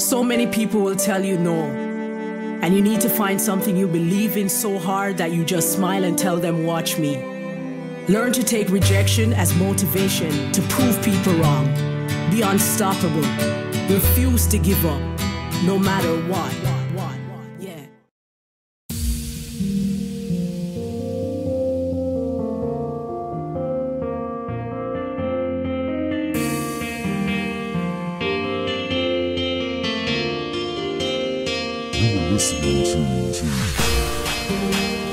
So many people will tell you no, and you need to find something you believe in so hard that you just smile and tell them, watch me. Learn to take rejection as motivation to prove people wrong. Be unstoppable. Refuse to give up, no matter what. Yeah. You were listening to